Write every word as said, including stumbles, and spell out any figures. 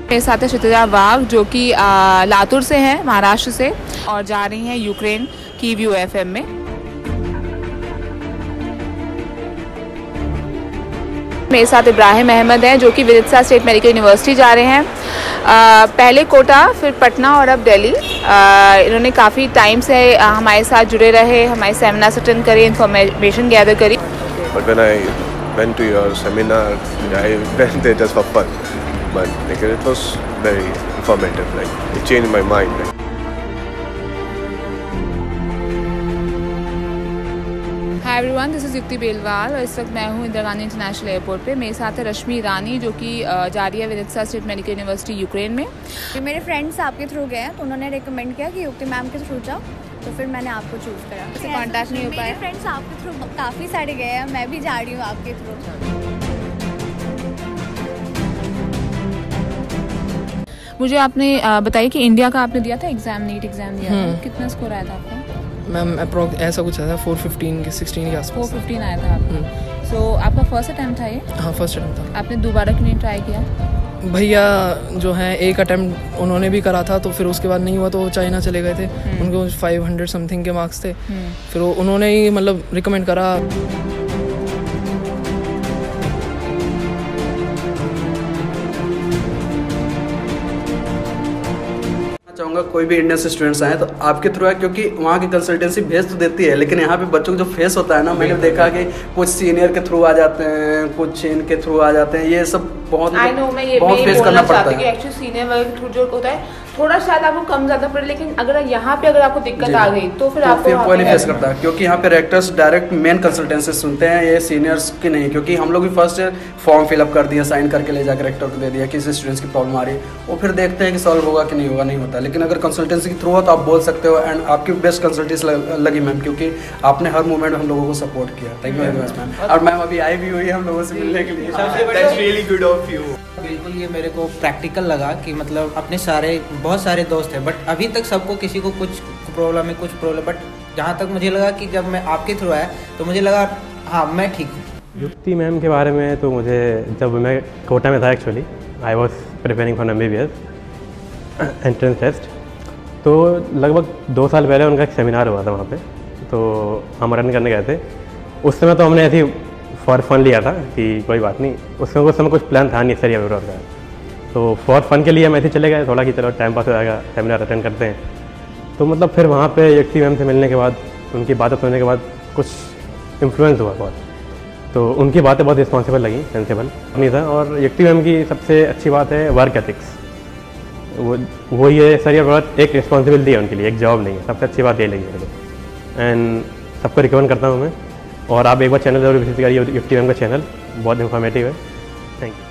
मेरे साथ है क्षितिजा वाघ जो कि लातूर से हैं, महाराष्ट्र से, और जा रही हैं यूक्रेन की व्यू एफएम में। मेरे साथ इब्राहिम अहमद हैं जो कि विदिशा स्टेट मेडिकल यूनिवर्सिटी जा रहे हैं। आ, पहले कोटा, फिर पटना और अब दिल्ली। इन्होंने काफ़ी टाइम से हमारे साथ जुड़े रहे, हमारे सेमिनार्स अटेंड करे, इन्फॉर्मेशन गैदर करी। But when I went to your seminar, I went there just for fun. But like, it was very informative. Like, it changed my mind. Like. Hi everyone, this is Yukti Belwal और इस वक्त मैं हूँ Indira Gandhi international airport पे। मेरे साथ है रश्मि ईरानी जो कि जा रही है Vidisha State Medical University Ukraine में। मेरे फ्रेंड्स आपके थ्रू गए हैं तो उन्होंने रिकमेंड किया कि युक्ति मैम के थ्रू जाओ, तो फिर मैंने आपको चूज़ करा। उससे कॉन्टैक्ट नहीं हो पाया। मेरे फ्रेंड्स आपके थ्रू काफ़ी सारे गए हैं, मैं भी जा रही हूँ आपके थ्रू। मुझे आपने बताया कि इंडिया का आपने दिया था एग्जाम, नीट एग्जाम दिया था, कितना स्कोर आया था आपका? मैम अप्रॉक्स ऐसा कुछ आया था फोर फिफ्टीन के सिक्सटीन के आसपास। फोर फिफ्टीन आया था आपका। सो so, आपका फर्स्ट अटैम्प्ट था ये? हाँ, फर्स्ट अटैम्प्ट था। आपने दोबारा क्यों नहीं ट्राई किया? भैया जो है एक अटैम्प्ट उन्होंने भी करा था, तो फिर उसके बाद नहीं हुआ तो वो चाइना चले गए थे। उनको फाइव हंड्रेड समथिंग के मार्क्स थे, फिर वो उन्होंने ही मतलब रिकमेंड करा। चाहूँगा कोई भी इंडियन से स्टूडेंट्स आए तो आपके थ्रू है, क्योंकि वहाँ की कंसल्टेंसी भेज तो देती है, लेकिन यहाँ पे बच्चों को जो फेस होता है ना, मैंने देखा कि कुछ सीनियर के थ्रू आ जाते हैं, कुछ इनके थ्रू आ जाते हैं, ये सब बहुत I know, मैं ये बहुत फेस करना पड़ता है। एक्चुअली सीनियर वाले के थ्रू जो होता है थोड़ा शायद आपको कम ज़्यादा पड़े, लेकिन अगर यहाँ पे अगर आपको दिक्कत आ गई तो फिर तो आपको फिर कोई नहीं फेस करता, क्योंकि यहाँ पे रेक्टर्स डायरेक्ट मेन कंसल्टेंसी सुनते हैं, ये सीनियर्स की नहीं। क्योंकि हम लोग भी फर्स्ट फॉर्म फिलअप कर दिया, साइन करके ले जाकर रेक्टर को दे दिया कि इस स्टूडेंट्स की प्रॉब्लम आ रही है, वो फिर देखते हैं कि सॉल्व होगा कि नहीं होगा, नहीं होता। लेकिन अगर कंसल्टेंसी के थ्रू हो तो आप बोल सकते हो, एंड आपकी बेस्ट कंसल्टेंसी लगी मैम, क्योंकि आपने हर मोमेंट हम लोगों को सपोर्ट किया। Thank you very much ma'am. और मैम अभी आई भी हुई है हम लोगों से मिलने के लिए। That's really good of you. बिल्कुल, ये मेरे को प्रैक्टिकल लगा कि मतलब अपने सारे बहुत सारे दोस्त हैं, बट अभी तक सबको किसी को कुछ प्रॉब्लम है, कुछ प्रॉब्लम, बट जहाँ तक मुझे लगा कि जब मैं आपके थ्रू आया तो मुझे लगा हाँ मैं ठीक हूँ। युक्ति मैम के बारे में तो मुझे, जब मैं कोटा में था actually, I was preparing for M B B S entrance test, तो लगभग दो साल पहले उनका एक सेमिनार हुआ था वहाँ पे, तो हम अटेंड करने गए थे। उस समय तो हमने ऐसी फॉर फन लिया था कि कोई बात नहीं, उसमें उस समय कुछ प्लान था नहीं सर अब्रॉड का, तो फॉर फन के लिए हम ऐसे चले गए थोड़ा कि चलो टाइम पास हो जाएगा, सेमिनार अटेंड करते हैं। तो मतलब फिर वहाँ पे युक्ति मैम से मिलने के बाद, उनकी बातें सुनने के बाद कुछ इन्फ्लुएंस हुआ बहुत, तो उनकी बातें बहुत रिस्पॉन्सिबल लगी, सेंसिबल नहीं था। और युक्ति मैम की सबसे अच्छी बात है वर्क एथिक्स, वो वो ये सर ये बहुत एक रिस्पॉन्सिबिलिटी है उनके लिए, एक जॉब नहीं है, सबसे अच्छी बात ये लगी मेरे को। एंड सबको रिकमेंड करता हूँ मैं, और आप एक बार चैनल जरूर विजिट करिए युक्ति मैम का चैनल, बहुत इन्फॉर्मेटिव है। Thank you.